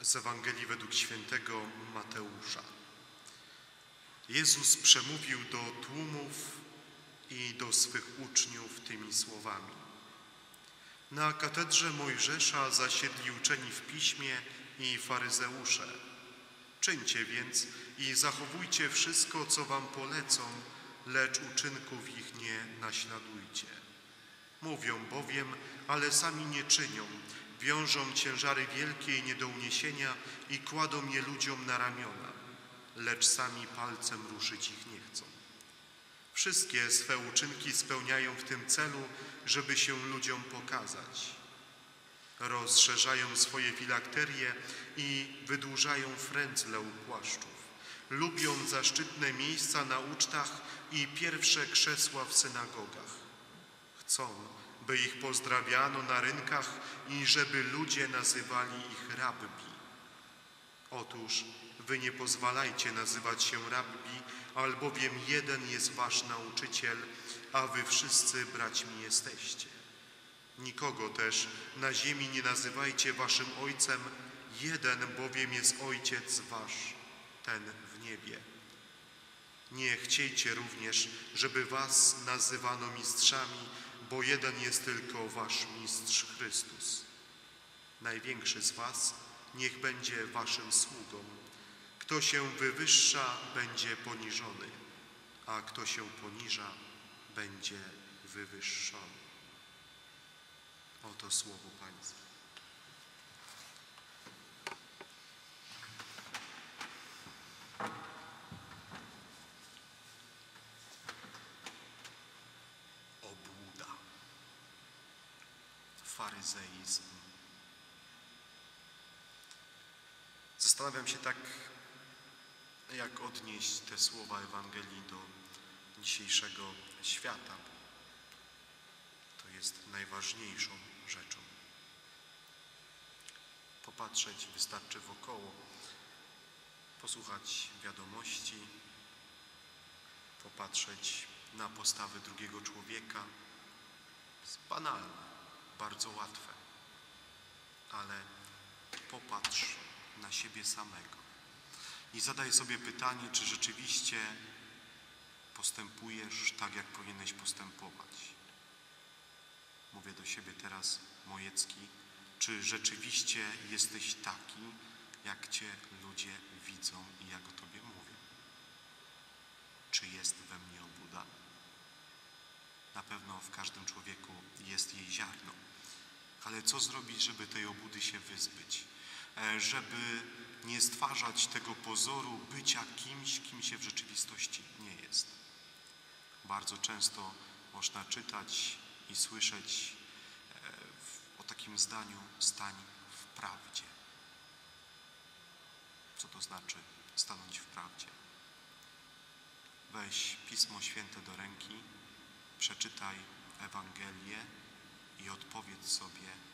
Z Ewangelii według świętego Mateusza. Jezus przemówił do tłumów i do swych uczniów tymi słowami. Na katedrze Mojżesza zasiedli uczeni w piśmie i faryzeusze. Czyńcie więc i zachowujcie wszystko, co wam polecą, lecz uczynków ich nie naśladujcie. Mówią bowiem, ale sami nie czynią. Wiążą ciężary wielkie i nie do uniesienia i kładą je ludziom na ramiona, lecz sami palcem ruszyć ich nie chcą. Wszystkie swe uczynki spełniają w tym celu, żeby się ludziom pokazać. Rozszerzają swoje filakterie i wydłużają frędzle u płaszczów. Lubią zaszczytne miejsca na ucztach i pierwsze krzesła w synagogach. Chcą, by ich pozdrawiano na rynkach i żeby ludzie nazywali ich rabbi. Otóż wy nie pozwalajcie nazywać się rabbi, albowiem jeden jest wasz nauczyciel, a wy wszyscy braćmi jesteście. Nikogo też na ziemi nie nazywajcie waszym ojcem, jeden bowiem jest ojciec wasz, ten w niebie. Nie chciejcie również, żeby was nazywano mistrzami, bo jeden jest tylko wasz mistrz Chrystus. Największy z was niech będzie waszym sługą. Kto się wywyższa, będzie poniżony, a kto się poniża, będzie wywyższony. Oto słowo Pańskie. Obłuda, faryzeizm. Zastanawiam się tak, jak odnieść te słowa Ewangelii do dzisiejszego świata. To jest najważniejszą rzeczą. Popatrzeć wystarczy wokoło, posłuchać wiadomości, popatrzeć na postawy drugiego człowieka. Jest banalne, bardzo łatwe, ale popatrz na siebie samego i zadaj sobie pytanie, czy rzeczywiście postępujesz tak, jak powinieneś postępować. Mówię do siebie teraz, Mojecki, czy rzeczywiście jesteś taki, jak Cię ludzie widzą i jak o Tobie mówią? Czy jest we mnie obłuda? Na pewno w każdym człowieku jest jej ziarno. Ale co zrobić, żeby tej obłudy się wyzbyć? Żeby nie stwarzać tego pozoru bycia kimś, kim się w rzeczywistości nie jest. Bardzo często można czytać i słyszeć o takim zdaniu: stań w prawdzie. Co to znaczy stanąć w prawdzie? Weź Pismo Święte do ręki, przeczytaj Ewangelię i odpowiedz sobie,